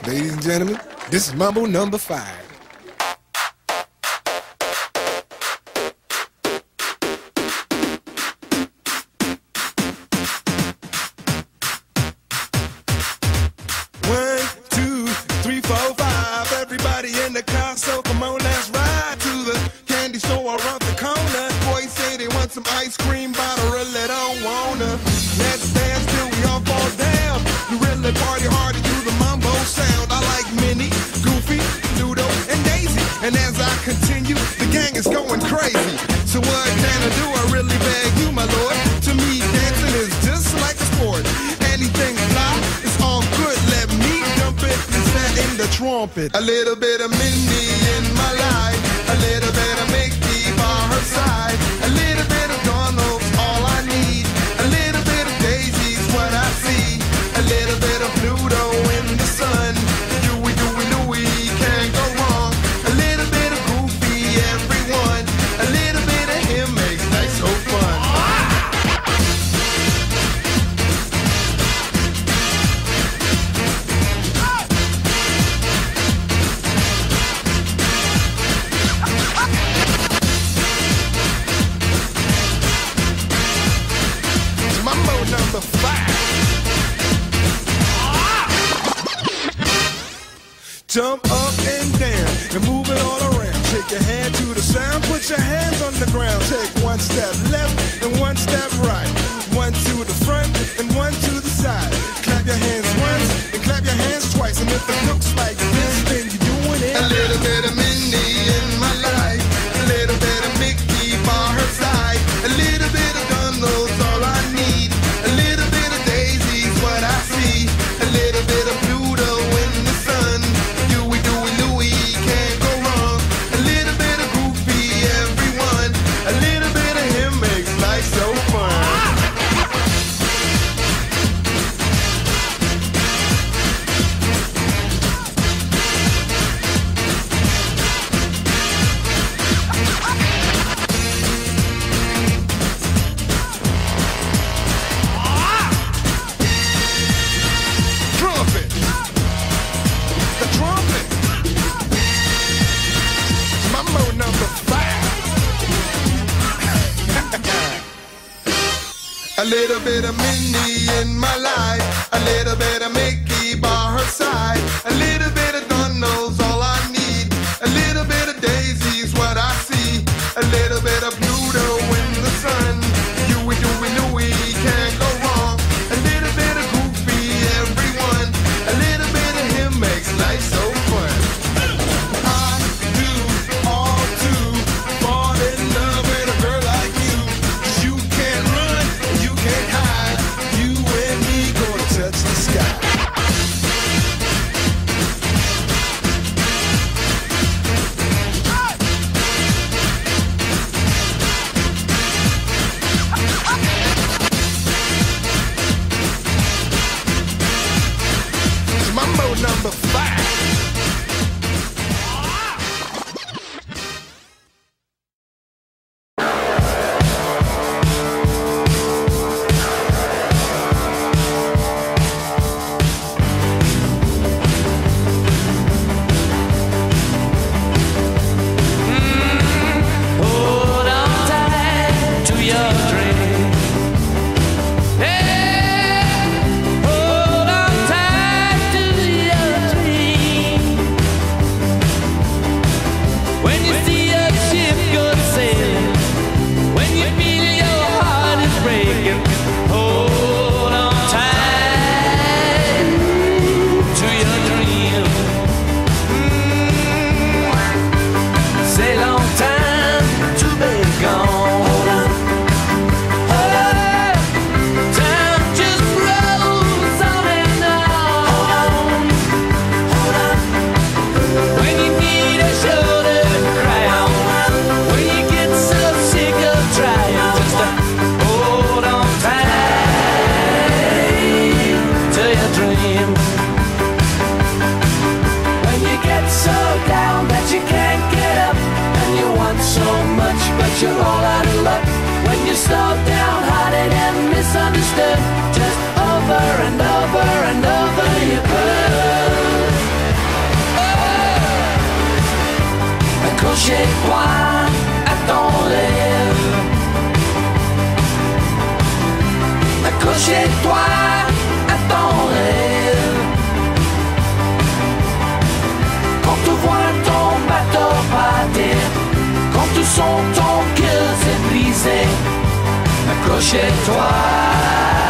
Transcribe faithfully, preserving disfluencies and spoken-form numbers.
Ladies and gentlemen, this is Mambo number five. One, two, three, four, five. Everybody in the car, so come on, let's ride to the candy store around the corner. Boys say they want some ice cream, but I really don't wanna. Let's dance till we all fall down. We really party hard to do the mambo sound. I like Minnie, Goofy, Ludo, and Daisy. And as I continue, the gang is going crazy. So what can I do? I really beg you, my lord. To me, dancing is just like a sport. Anything fly, it's all good. Let me dump it and stand in the trumpet. A little bit of Minnie in my life. A little bit of Mickey by her side. A little bit of Donald's all I need. A little bit of Daisy's what I see. A little bit of Pluto in the sun. Dewey, Dewey, Louie, can't go wrong. A little bit of Goofy, everyone. A little bit of him makes life so fun. Mambo number five. Jump up and down and move it all around. Shake your hand to the sound, put your hands on the ground. Take one step left and one step right. One to the front and one to the side. Clap your hands once and clap your hands twice. And if it looks like this, then you're doing it. A little bit of Minnie in my life. A little bit of Mickey by her side. A little bit of Donald's all I need. A little bit of Daisy's what I see. A little bit of Pluto in the sun. Dewey, Dewey, Louie, can't go wrong. A little bit of Goofy, everyone. A little bit of him makes life so fun. Trumpet. The trumpet. Mambo number five. A little bit of Minnie in my life. A little bit of Mickey by her side. A little bit of Donald's all I need. A little bit of Daisy's what I see. A little bit of Pluto in the sun. Dewey, Dewey, Louie, can't go wrong. A little bit of Goofy, everyone. A little bit of him makes life so fun. I do all to fall in love with a girl like you. 'Cause you can't run, you can't hide. You and me gonna touch the sky. It's Mambo number five. Hold on tight to your dream. Hey, hold on tight to your dream. accroche-toi à ton rêve. Quand tu vois ton bateau partir, quand tu sens ton cœur se briser, accroche-toi.